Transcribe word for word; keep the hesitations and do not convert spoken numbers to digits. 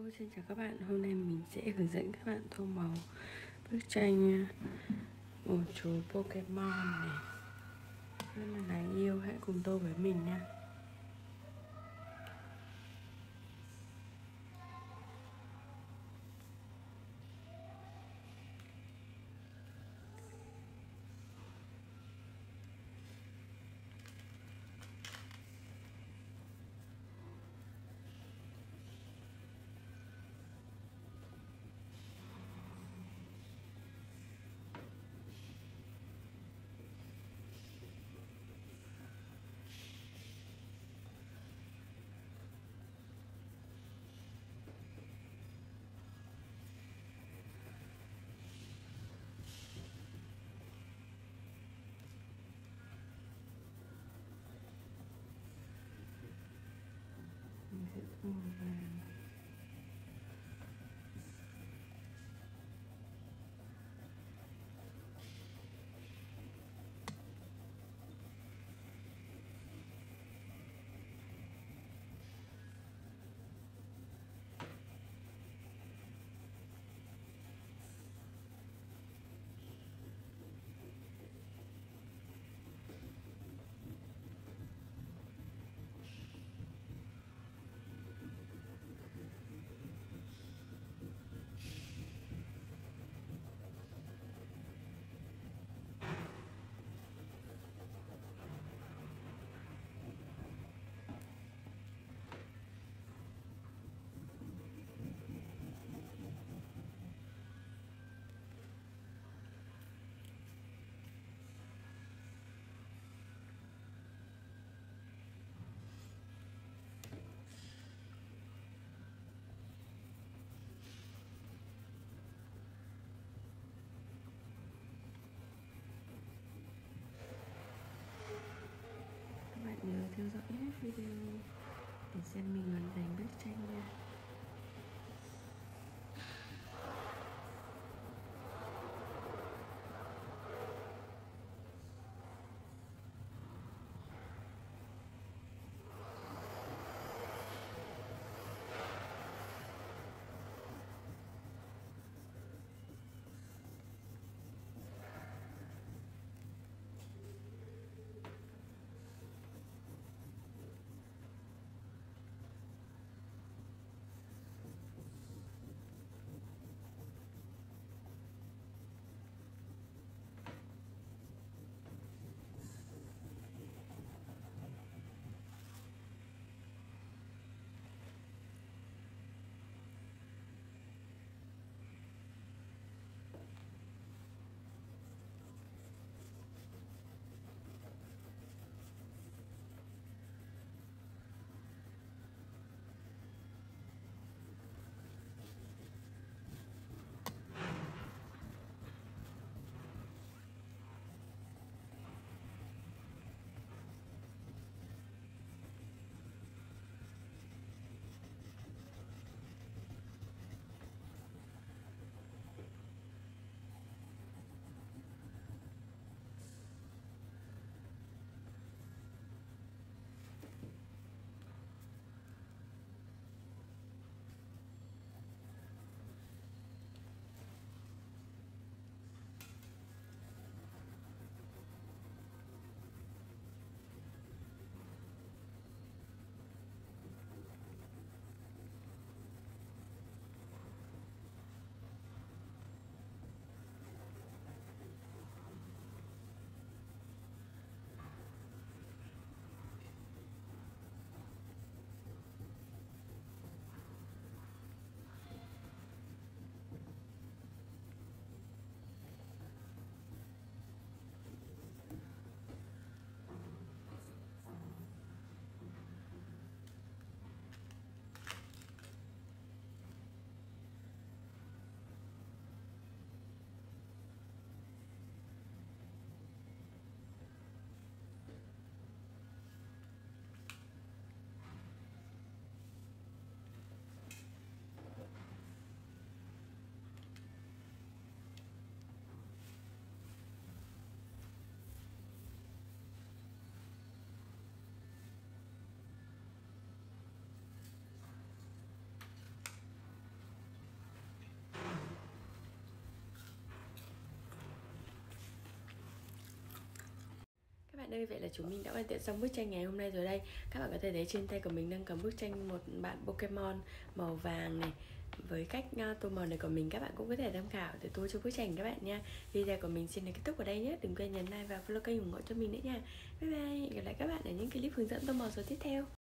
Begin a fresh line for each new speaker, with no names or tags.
Xin chào các bạn, hôm nay mình sẽ hướng dẫn các bạn tô màu bức tranh một chú Pokemon này rất là đáng yêu. Hãy cùng tô với mình nha. Mình sẽ tô màu vàng. bạn ơi, vậy là chúng mình đã hoàn thiện xong bức tranh ngày hôm nay rồi đây. Các bạn có thể thấy trên tay của mình đang cầm bức tranh một bạn Pokemon màu vàng này. Với cách uh, tô màu này của mình, các bạn cũng có thể tham khảo để tô cho bức tranh các bạn nha. Video của mình xin được kết thúc ở đây nhé. Đừng quên nhấn like và follow kênh ủng hộ cho mình nữa nha. Bye bye, hẹn gặp lại các bạn ở những clip hướng dẫn tô màu số tiếp theo.